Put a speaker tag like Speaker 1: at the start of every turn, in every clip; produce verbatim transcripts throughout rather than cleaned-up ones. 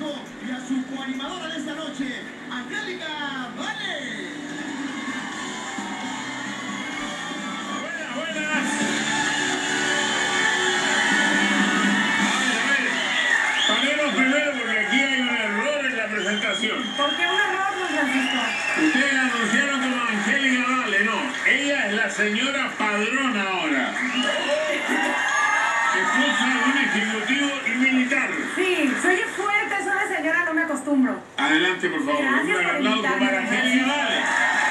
Speaker 1: Público y a su coanimadora de esta noche, Angélica Vale.
Speaker 2: Buenas, buenas. A ver, a ver. Paremos primero porque aquí hay un error en la presentación.
Speaker 3: ¿Por qué un error, don Francisco?
Speaker 2: Ustedes anunciaron como Angélica Vale, no. Ella es la señora Padrón ahora. Esposa de un ejecutivo y militar.
Speaker 3: Sí, soy fuerte, soy una señora, no me acostumbro.
Speaker 2: Adelante, por favor.
Speaker 3: Gracias
Speaker 2: Un
Speaker 3: por
Speaker 2: aplauso
Speaker 3: invitarme.
Speaker 2: para Angélica Vale.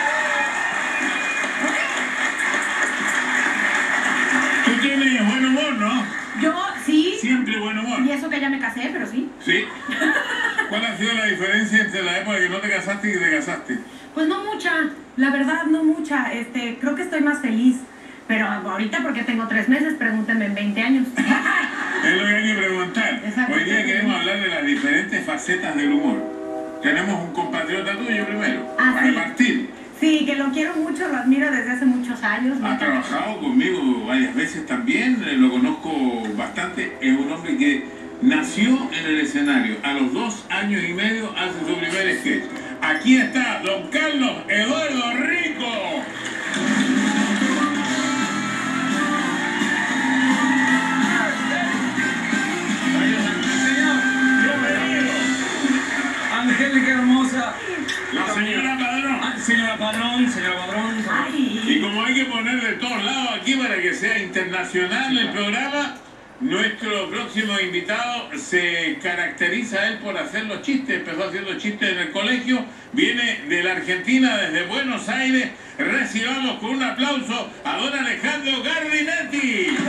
Speaker 2: Tú tienes buen humor, ¿no?
Speaker 3: Yo, sí.
Speaker 2: Siempre buen humor.
Speaker 3: Y eso que ya me casé, pero sí.
Speaker 2: ¿Sí? ¿Cuál ha sido la diferencia entre la época que no te casaste y que te casaste?
Speaker 3: Pues no mucha, la verdad no mucha. Este, creo que estoy más feliz. Pero ahorita porque tengo tres meses, pregúntenme en veinte años.
Speaker 2: Es lo que hay que preguntar. Hoy día queremos hablar de las diferentes facetas del humor. Tenemos un compatriota tuyo primero,
Speaker 3: Ah,
Speaker 2: para
Speaker 3: sí.
Speaker 2: partir.
Speaker 3: Sí, que lo quiero mucho, lo admiro desde hace muchos años.
Speaker 2: Ha trabajado conmigo varias veces también, eh, lo conozco bastante. Es un hombre que nació en el escenario. A los dos años y medio hace su primer sketch. Aquí está don Carlos Eduardo Rico.
Speaker 4: Angélica hermosa.
Speaker 2: La señora Padrón.
Speaker 4: Ah, señora Padrón, señora Padrón.
Speaker 3: Ay.
Speaker 2: Y como hay que poner de todos lados aquí para que sea internacional el programa, nuestro próximo invitado se caracteriza él por hacer los chistes. Empezó haciendo chistes en el colegio. Viene de la Argentina, desde Buenos Aires. Recibamos con un aplauso a don Alejandro Gardinetti.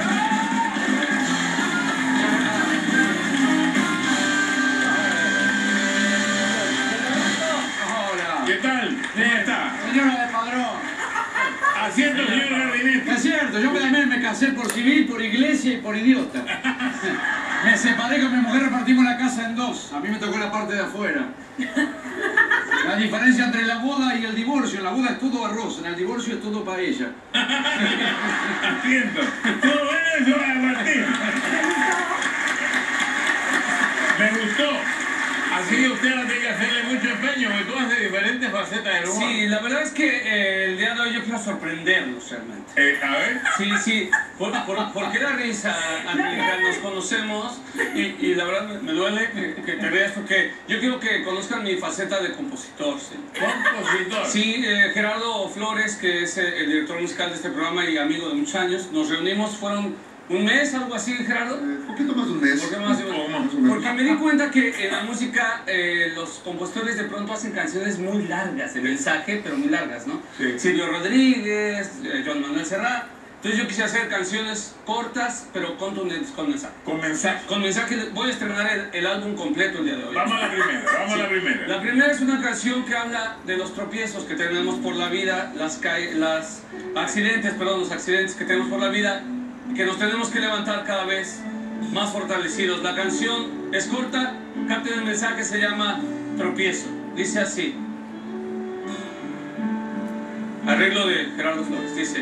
Speaker 2: ¿Qué tal? ¿Cómo está?
Speaker 4: Señora de Padrón.
Speaker 2: Haciendo señor Gardinetti.
Speaker 4: Es cierto, yo también me casé por civil, por iglesia y por idiota. Me separé con mi mujer, repartimos la casa en dos. A mí me tocó la parte de afuera. La diferencia entre la boda y el divorcio. En la boda es todo arroz, en el divorcio es todo paella.
Speaker 2: Entiendo. Todo bueno eso va a partir. Me gustó. Así que usted no tiene que hacerle mucho empeño, porque tú haces diferentes facetas del humor.
Speaker 5: Sí, la verdad es que eh, el día de hoy yo quiero sorprenderlos realmente.
Speaker 2: Eh, a ver.
Speaker 5: Sí, sí, por, por, ¿por qué la risa, Angélica? Nos conocemos y, y la verdad me, me duele que, que te veas porque yo quiero que conozcan mi faceta de compositor. Sí,
Speaker 2: Compositor.
Speaker 5: sí eh, Gerardo Flores, que es eh, el director musical de este programa y amigo de muchos años, nos reunimos, fueron un mes, algo así, Gerardo.
Speaker 6: Un poquito más de un mes.
Speaker 5: ¿Por qué más de un
Speaker 2: ¿Cómo?
Speaker 6: Más o menos.
Speaker 5: Porque me di cuenta que en la música eh, los compositores de pronto hacen canciones muy largas de mensaje, pero muy largas, ¿no?
Speaker 2: Sí.
Speaker 5: Silvio Rodríguez, eh, Joan Manuel Serrat. Entonces yo quise hacer canciones cortas, pero contundentes, con mensaje.
Speaker 2: Con mensaje.
Speaker 5: Con mensaje, voy a estrenar el, el álbum completo el día de hoy.
Speaker 2: Vamos a la primera, vamos
Speaker 5: Sí.
Speaker 2: a la primera.
Speaker 5: La primera es una canción que habla de los tropiezos que tenemos por la vida, las, ca- las accidentes, perdón, los accidentes que tenemos por la vida, que nos tenemos que levantar cada vez más fortalecidos. La canción es corta, capten el mensaje, se llama Tropiezo. Dice así. Arreglo de Gerardo Flores. Dice: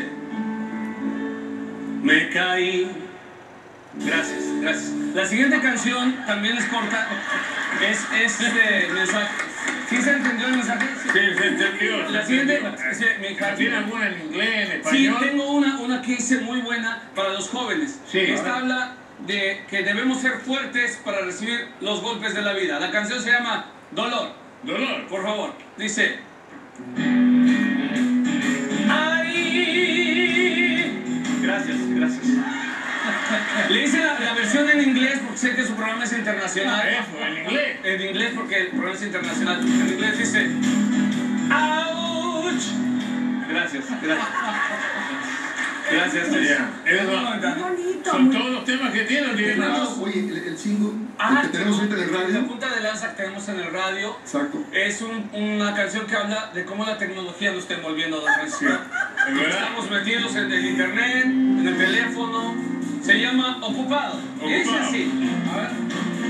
Speaker 5: me caí. Gracias, gracias. La siguiente canción también es corta. Es, es de mensaje. ¿Sí se entendió el mensaje?
Speaker 2: Sí, se entendió.
Speaker 5: La siguiente dice: mi
Speaker 2: ¿Tiene
Speaker 5: jardín.
Speaker 2: alguna en inglés, en
Speaker 5: Sí,
Speaker 2: español?
Speaker 5: tengo una, una que hice muy buena para los jóvenes.
Speaker 2: Sí,
Speaker 5: Esta
Speaker 2: a ver.
Speaker 5: habla de que debemos ser fuertes para recibir los golpes de la vida. La canción se llama Dolor.
Speaker 2: Dolor.
Speaker 5: Por favor, dice: ay. Gracias, gracias. Le hice la, la versión en inglés porque sé que su programa es internacional.
Speaker 2: Eso, en inglés.
Speaker 5: En inglés porque el programa es internacional. En inglés dice: ouch. Gracias, gracias. Gracias,
Speaker 2: Ya. Eso-
Speaker 3: Qué bonito.
Speaker 2: Son
Speaker 3: muy-
Speaker 2: todos los temas que tienen, tienen
Speaker 6: Ah,
Speaker 2: más.
Speaker 6: oye, el, el single
Speaker 5: Ah,
Speaker 6: el que tenemos ahorita en el
Speaker 5: La
Speaker 6: radio.
Speaker 5: punta de lanza que tenemos en el radio
Speaker 6: Exacto.
Speaker 5: es un- una canción que habla de cómo la tecnología nos está envolviendo a la
Speaker 2: Sí, es verdad.
Speaker 5: Estamos metidos en el internet, en el teléfono. Se llama Ocupado. Y dice
Speaker 2: Ocupado.
Speaker 5: así. A ver.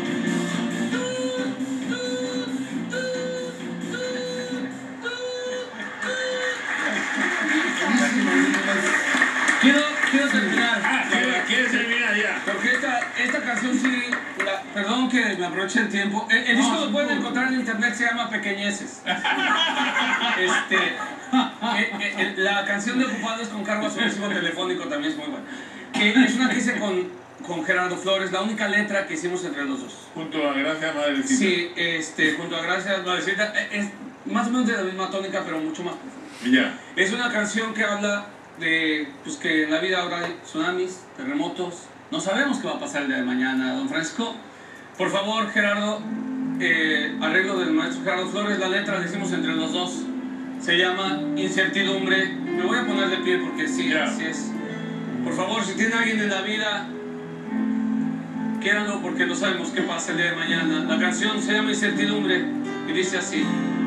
Speaker 6: Buenísimo, buenísimo.
Speaker 5: Quiero, quiero terminar.
Speaker 2: Ah, ¿quieres, quieres terminar ya?
Speaker 5: Porque esta, esta canción sí, la, perdón que me aproveche el tiempo. El, el disco lo pueden encontrar en internet, se llama Pequeñeces. Este, eh, eh, la canción de Ocupado es con cargo a su recibo telefónico, también es muy buena. Que es una que hice con, con Gerardo Flores, la única letra que hicimos entre los dos.
Speaker 2: Junto a Gracias Madrecita.
Speaker 5: Sí, este, junto a Gracias Madrecita, es más o menos de la misma tónica, pero mucho más profunda.
Speaker 2: Ya.
Speaker 5: Es una canción que habla de pues, que en la vida ahora hay tsunamis, terremotos. No sabemos qué va a pasar el día de mañana, don Francisco. Por favor, Gerardo, eh, arreglo del maestro Gerardo Flores, la letra la hicimos entre los dos. Se llama Incertidumbre. Me voy a poner de pie porque sí,
Speaker 2: Ya.
Speaker 5: así es. Por favor, si tiene alguien en la vida, quédalo porque no sabemos qué pasa el día de mañana. La canción se llama Incertidumbre y dice así.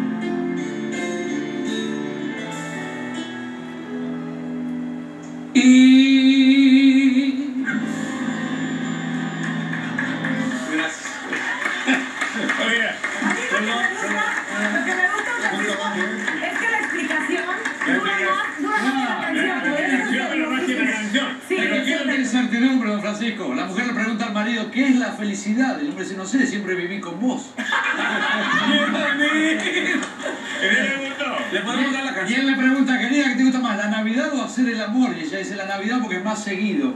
Speaker 5: Y... Gracias.
Speaker 2: Oye,
Speaker 3: A mí lo que me gusta, lo que me gusta un ratito es que la explicación dura más, dura más que la
Speaker 2: la
Speaker 3: canción.
Speaker 2: canción, pero más que la canción.
Speaker 3: Sí,
Speaker 4: Pero ¿qué es la incertidumbre, don Francisco? La mujer le pregunta al marido, ¿qué es la felicidad? El hombre dice, no sé, siempre viví con vos.
Speaker 2: ¿Le gustó?
Speaker 5: Le podemos dar la
Speaker 4: Y
Speaker 5: canción.
Speaker 4: él le pregunta, querida, ¿qué te gusta más, la Navidad o hacer el amor? Y ella dice, la Navidad porque es más seguido.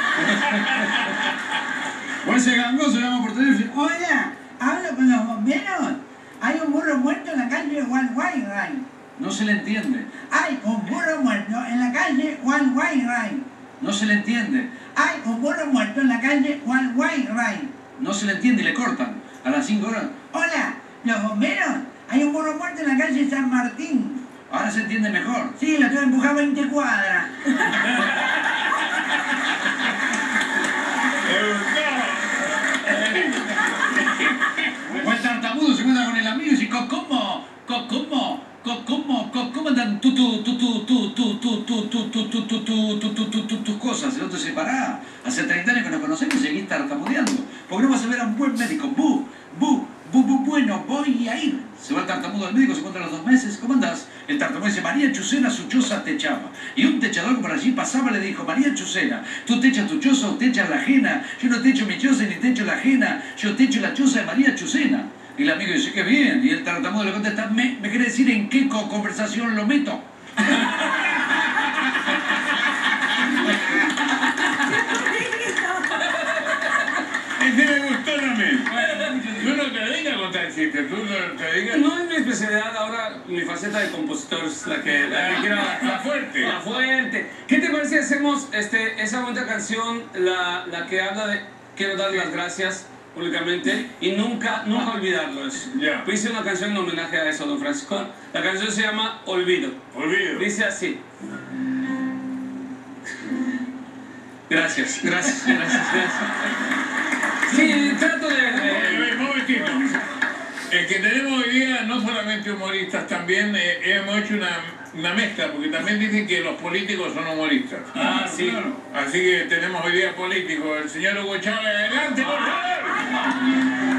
Speaker 4: O ese gangoso llama por teléfono y dice,
Speaker 7: Hola, hablo con los bomberos. Hay un burro muerto en la calle One White Ray.
Speaker 4: no se le entiende,
Speaker 7: Hay un burro muerto en la calle One White Ray.
Speaker 4: no se le entiende,
Speaker 7: Hay un burro muerto en la calle One White Ray.
Speaker 4: no se le entiende y le cortan. A las cinco horas,
Speaker 7: Hola, los bomberos. Hay un burro muerto en la calle San Martín.
Speaker 4: ahora se entiende mejor.
Speaker 7: Sí, lo tengo empujado veinte cuadras.
Speaker 2: ¿Le gustó?
Speaker 4: O el tartamudo se encuentra con el amigo y dice, "Co- ¿cómo? Co- ¿Cómo? Co- ¿Cómo? Co- ¿Cómo andan tu, tu, tu, tu, tu, tu, tu, tu, tu, tu, tu, tu, tu, tu, tu, tu, tu, tus cosas? El otro se pará. Hace treinta años que nos conocemos y seguís tartamudeando. ¿Por qué no vas a ver a un buen médico? Bu, bu, bu, bu, bueno, voy a ir. Se va el tartamudo al médico, se encuentra a los dos meses. ¿Cómo andás? El tartamudo dice, María Chucena su choza techaba. Y un techador por allí pasaba y le dijo, María Chucena, tú techas tu choza o techas la ajena. Yo no techo mi choza ni techo la ajena. Yo techo la choza de María Chucena. Y el amigo dice, qué bien. Y el tartamudo le contesta, ¿me, me quiere decir en qué co- conversación lo meto?
Speaker 2: Ese me gustó también. Tú no te dedicas a contar chistes, tú no te dedicas...
Speaker 5: No es mi especialidad, ahora mi faceta de compositor es la que, la que quiero.
Speaker 2: La, la fuerte.
Speaker 5: La fuerte. ¿Qué te parece si hacemos este, esa bonita canción, la, la que habla de quiero dar las gracias públicamente y nunca, nunca olvidarlo? Eso.
Speaker 2: Ya.
Speaker 5: Pues hice una canción en homenaje a eso, don Francisco. La canción se llama Olvido.
Speaker 2: Olvido.
Speaker 5: Dice así. Gracias, gracias, gracias, gracias. Sí, trato de... de-
Speaker 2: Eh, un momentito. El que tenemos hoy día, no solamente humoristas, también eh, hemos hecho una, una mezcla, porque también dicen que los políticos son humoristas.
Speaker 5: Ah, sí.
Speaker 2: Así que tenemos hoy día políticos. El señor Hugo Chávez, adelante, por favor.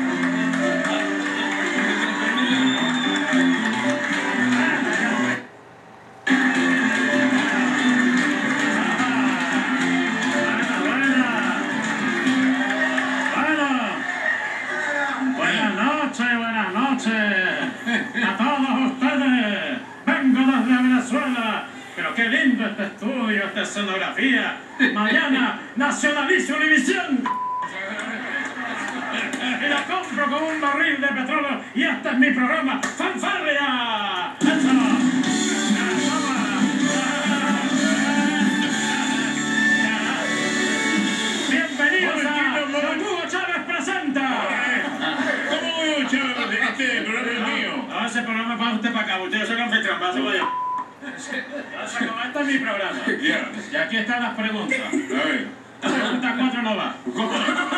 Speaker 8: Buenas noches, buenas noches a todos ustedes. Vengo desde Venezuela, pero qué lindo este estudio, esta escenografía. Mañana nacionalizo Univisión y la compro con un barril de petróleo y este es mi programa, ¡Fanfarria! ¡Eso! Bienvenidos a Don Hugo Chávez Presenta.
Speaker 2: ¿Cómo Hugo Chávez? Este programa es mío.
Speaker 8: No, ese programa es para usted para acá, usted yo soy el anfitrión, va a allá. Este es mi programa.
Speaker 2: Ya.
Speaker 8: Y aquí están las preguntas.
Speaker 2: A ver.
Speaker 8: Pregunta cuatro no va.
Speaker 2: ¿Cómo?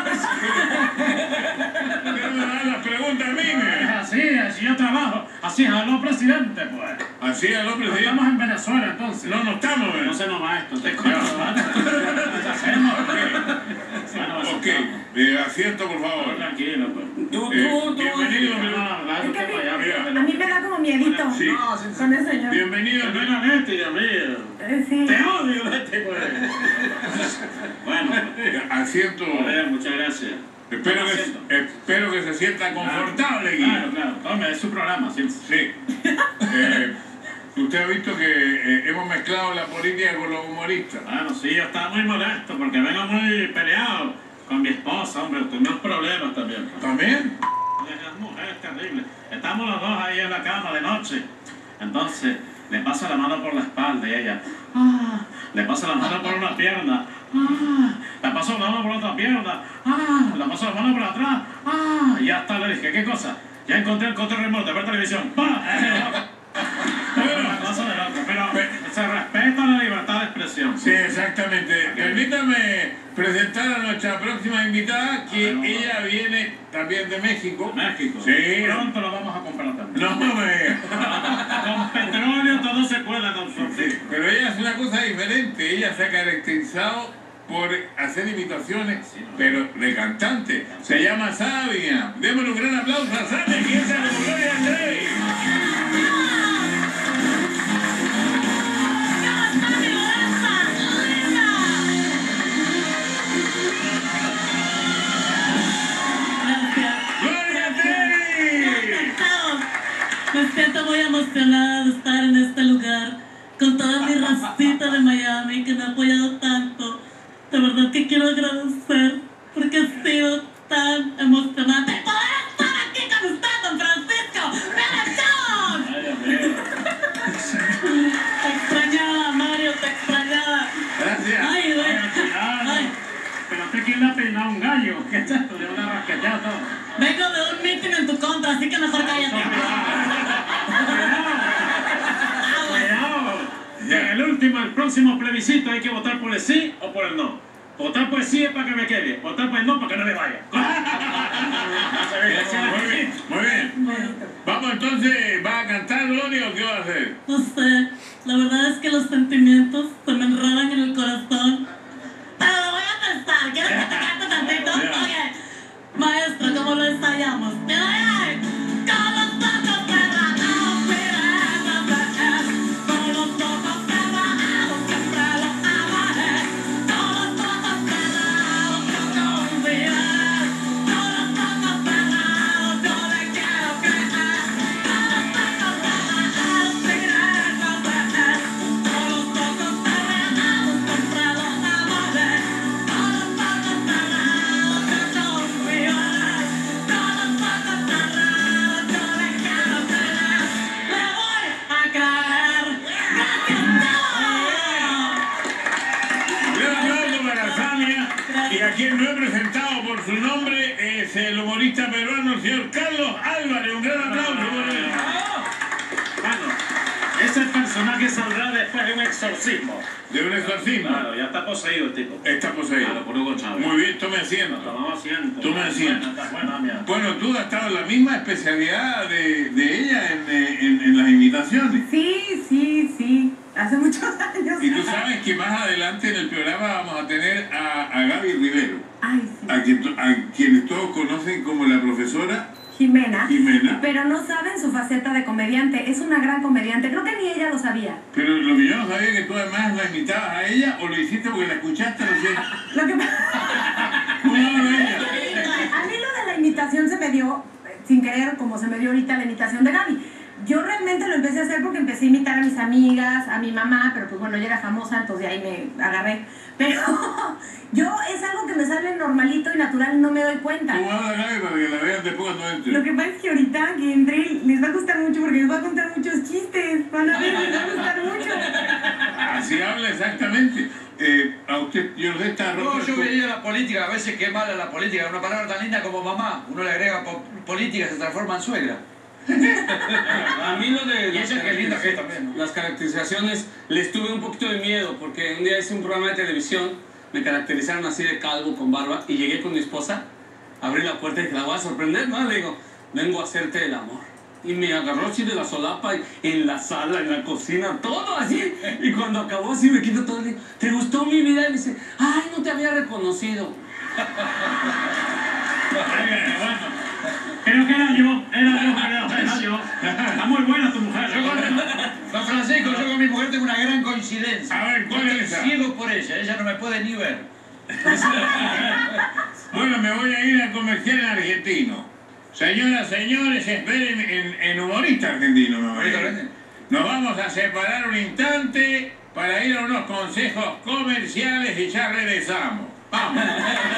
Speaker 2: Pero me dan las preguntas a mí,
Speaker 8: Es
Speaker 2: me.
Speaker 8: así, así yo trabajo. Así es, aló presidente, pues.
Speaker 2: Así al hombre sí.
Speaker 8: Estamos en Venezuela entonces.
Speaker 2: No, no estamos,
Speaker 8: No
Speaker 2: ¿eh?
Speaker 8: se nos va esto, te cuento. Hacemos. Bueno, eso
Speaker 2: Ok,
Speaker 8: estamos.
Speaker 2: eh, asiento, por favor.
Speaker 8: Tranquilo, pues.
Speaker 5: Tú,
Speaker 2: Eh,
Speaker 5: tú, tú.
Speaker 2: bienvenido,
Speaker 8: No,
Speaker 2: mi-
Speaker 8: no, no,
Speaker 3: Es que
Speaker 8: usted para allá,
Speaker 2: mira.
Speaker 3: A mí me da como miedito
Speaker 2: Sí.
Speaker 3: con el señor.
Speaker 2: Bienvenido,
Speaker 8: Bienvenido, Néstor, Dios mío.
Speaker 3: Eh, Sí.
Speaker 8: Te odio, vete, güey. Bueno,
Speaker 2: Asiento.
Speaker 8: joder, muchas gracias.
Speaker 2: Espero que,
Speaker 8: Asiento.
Speaker 2: espero que se sienta confortable, Guido.
Speaker 8: Claro, claro. Tome, es su programa, sí.
Speaker 2: Sí. Eh, usted ha visto que eh, hemos mezclado la política con los humoristas.
Speaker 8: Bueno, sí, yo estaba muy molesto porque vengo muy peleado con mi esposa, hombre. Tuvimos problemas también.
Speaker 2: ¿También?
Speaker 8: Es mujer terrible. Estamos los dos ahí en la cama de noche. Entonces, le paso la mano por la espalda y ella, ah, le paso la mano por una pierna, ah, le paso la mano por otra pierna, ah, le paso la mano por atrás, ah, y ya está, le dije, ¿qué cosa? Ya encontré el control remoto, ver televisión, ¡pa! Una cosa de la otra, pero se respeta la libertad de expresión.
Speaker 2: Sí, exactamente. Permítame presentar a nuestra próxima invitada, que
Speaker 8: Bueno,
Speaker 2: ella viene también de México.
Speaker 8: México.
Speaker 2: Sí.
Speaker 8: Pronto lo vamos a comprar también.
Speaker 2: No me...
Speaker 8: Con petróleo todo se puede, don
Speaker 2: Sí,
Speaker 8: Francisco.
Speaker 2: pero ella es una cosa diferente. Ella se ha caracterizado por hacer imitaciones, pero de cantante. Se llama Sabia. Démosle un gran aplauso a Sabia, que es la Gloria Trevi. ¡Gloria Trevi!
Speaker 9: Me siento muy emocionada de estar en este lugar con toda mi racita de Miami que me ha apoyado tanto. De verdad que quiero agradecer porque ha sido tan emocionante poder estar aquí con usted, don Francisco. ¡Benetton! Te extrañaba, Mario, te extrañaba.
Speaker 2: Gracias.
Speaker 9: Ay, güey. Ay,
Speaker 8: Pero usted quién le ha peinado un gallo. ¿Qué es esto? De una rasqueteada todo.
Speaker 9: vengo de un meeting en tu contra, así que mejor cállate.
Speaker 8: Cuidado. En el último, el próximo plebiscito hay que votar por el sí o por el no. Votar por el sí es para que me quede. Votar por el no para que no me vaya.
Speaker 2: Muy bien, muy bien. Vamos entonces, ¿va a cantar Gloria o qué va a hacer?
Speaker 9: No sé, la verdad es que los sentimientos se me enredan en el corazón. Pero lo voy a pensar, ¿quieres que te cante tantito? Ok. Maestro, ¿cómo lo ensayamos? ¡Te doy ahí! Con los ojos cerrados, mira, con los ojos cerrados, siempre lo amaré. Con los ojos cerrados, yo no olvidaré. Con los ojos cerrados, yo le quiero creer. Con los ojos cerrados, mira, con los ojos cerrados, siempre lo amaré. Con los ojos cerrados, yo no olvidaré. Con los ojos cerrados, yo le quiero creer. Le voy a creer. Gracias.
Speaker 2: Un aplauso para Samia, y a quien no he presentado por su nombre es el humorista peruano, el señor Carlos Álvarez. Un gran aplauso por él.
Speaker 8: Bueno, ese personaje saldrá después de un exorcismo.
Speaker 2: De un exorcismo.
Speaker 8: Claro, ya está poseído el tipo.
Speaker 2: Está poseído.
Speaker 8: Claro, por Hugo Chávez.
Speaker 2: Muy bien, tome asiento.
Speaker 8: Tomamos asiento.
Speaker 2: Tome asiento.
Speaker 8: Buena, buena, mía.
Speaker 2: Bueno, tú has estado en la misma especialidad de, de ella en, eh, en, en las imitaciones.
Speaker 3: Sí, sí, sí. Hace muchos años.
Speaker 2: Y tú sabes que más adelante en el programa vamos a tener a, a Gaby Rivero,
Speaker 3: Ay, sí.
Speaker 2: a, quien, to- a quienes todos conocen como la profesora
Speaker 3: Jimena.
Speaker 2: Jimena.
Speaker 3: Pero no saben su faceta de comediante. Es una gran comediante. Creo que ni ella lo sabía.
Speaker 2: Pero lo que yo no sabía es que tú además la imitabas a ella o lo hiciste porque la escuchaste recién.
Speaker 3: Lo que pasa...
Speaker 2: ¿Cómo habla ella?
Speaker 3: A mí lo de la imitación se me dio, eh, sin querer, como se me dio ahorita la imitación de Gaby. Yo realmente lo empecé a hacer porque empecé a imitar a mis amigas, a mi mamá, pero pues bueno, yo era famosa, entonces de ahí me agarré. Pero yo es algo que me sale normalito y natural, no me doy cuenta.
Speaker 2: ¿Cómo habla Gaby para que la vean después cuando entre?
Speaker 3: Lo que pasa es que ahorita que entre les va a gustar mucho porque les voy a contar muchos chistes. Van a ver, les va a gustar mucho.
Speaker 2: Así habla exactamente. Eh, a usted, yo no sé, está
Speaker 4: No,
Speaker 2: roto.
Speaker 4: yo veía la política, a veces qué mala la política, una palabra tan linda como mamá, uno le agrega po- política y se transforma en suegra.
Speaker 5: A mí lo de
Speaker 4: Y
Speaker 5: las,
Speaker 4: ella que es linda que es
Speaker 5: caracteriza-
Speaker 4: también, ¿no?
Speaker 5: las caracterizaciones les tuve un poquito de miedo porque un día hice un programa de televisión, me caracterizaron así de calvo con barba y llegué con mi esposa, abrí la puerta y dije, la voy a sorprender, ¿no? Le digo, vengo a hacerte el amor. Y me agarró así de la solapa y en la sala, en la cocina, todo así. Y cuando acabó así me quito todo, le digo, ¿te gustó mi vida? Y me dice, ay, no te había reconocido.
Speaker 2: Bueno,
Speaker 8: Creo que era yo, era yo, creo, era yo. Está muy buena tu mujer.
Speaker 4: Yo con, don Francisco, yo con mi mujer tengo una gran coincidencia.
Speaker 2: A ver, ¿cuál
Speaker 4: Yo
Speaker 2: es
Speaker 4: estoy
Speaker 2: esa?
Speaker 4: ciego por ella, ella no me puede ni ver.
Speaker 2: Bueno, me voy a ir al comercial argentino. Señoras, señores, esperen en, en humorista argentino. Me voy a ir. Nos vamos a separar un instante para ir a unos consejos comerciales y ya regresamos. Vamos.